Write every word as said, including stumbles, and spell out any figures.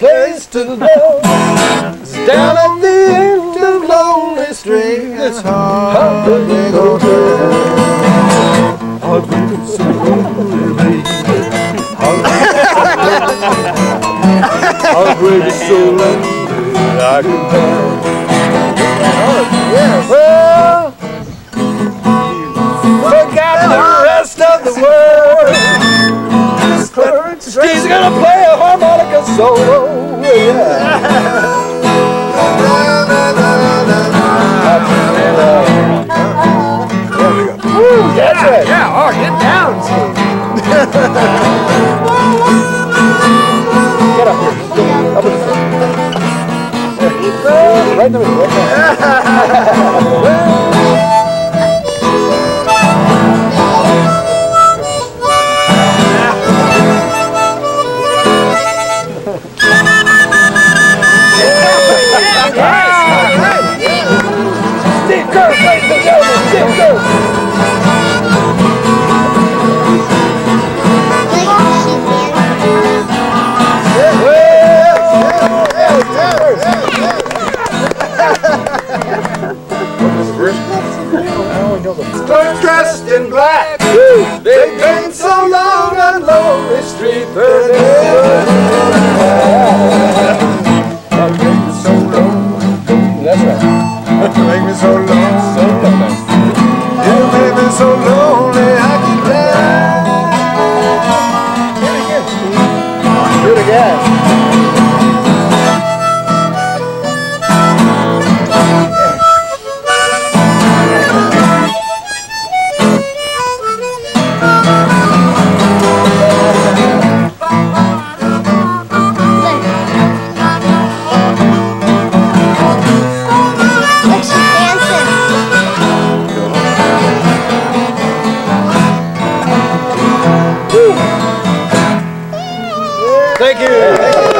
place to go. It's down at the end of Lonely Street. It's hard to go through. Heartbreak is so lonely, baby. Heartbreak is so lonely, I can tell. Yes. Well, forgot the rest of the world. He's gonna play a harmonica solo. Yeah. Woo, that's right. Yeah, oh, get down, Steve. Get up here. Up with the right in the middle. Right there. Steve Kerr, ladies and gentlemen, Steve Kerr. Clerks dressed in black, they've been so long on Lonely Street. So lonely. That's right. You make me so lonely. So lonely. You make me so lonely I can die. Do it again, Steve. Do it again. Thank you.